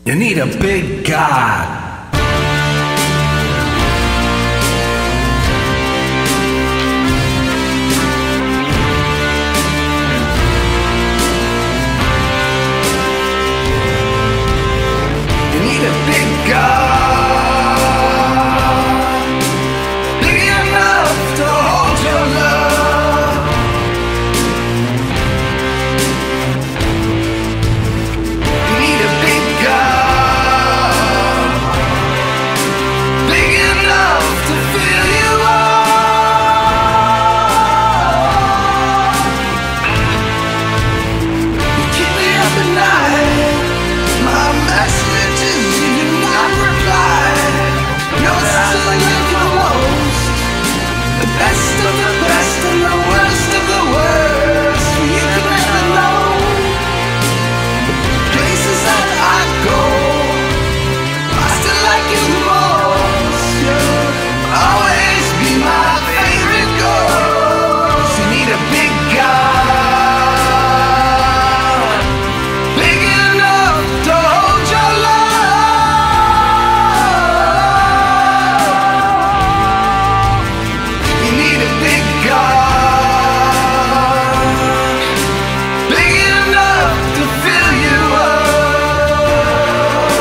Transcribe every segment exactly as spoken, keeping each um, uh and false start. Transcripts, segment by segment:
You need a big God. You need a big God, big enough to hold your love. You need a big God, big enough to fill you up. You keep me up at night. My messages you do not reply. You're still like the most, the best of the best and the worst of the worst. You can never know the places that I go. I still like you the most. You'll always be my favorite ghost. You need a big God, big enough to hold your love. You need a big God, big enough to fill you up.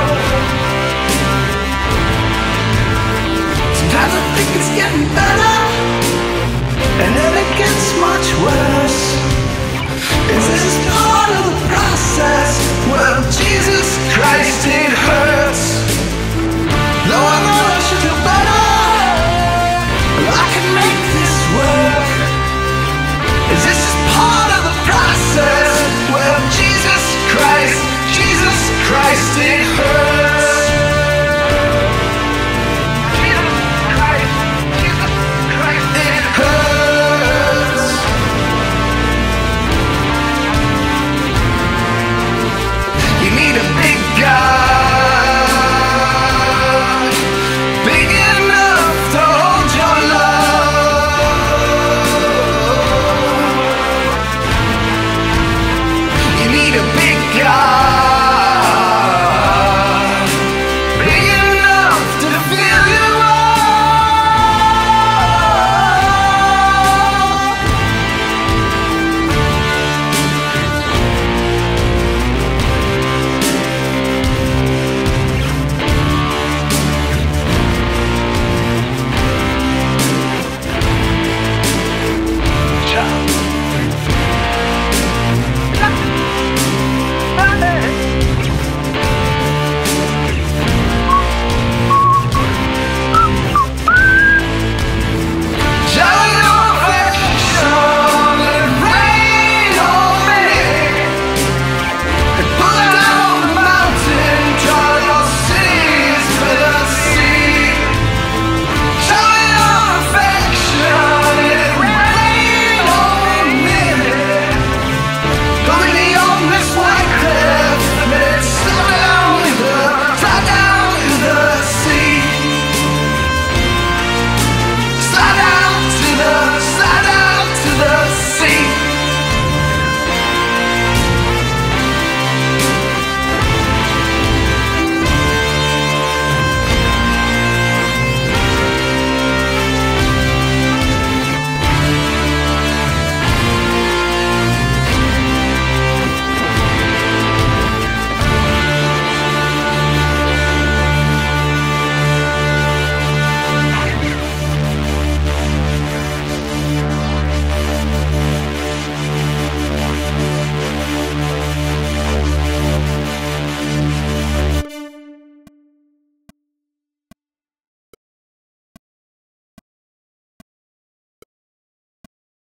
Sometimes I think it's getting better, and then it gets much worse. Is this part of the process? Well, Jesus Christ, it hurts.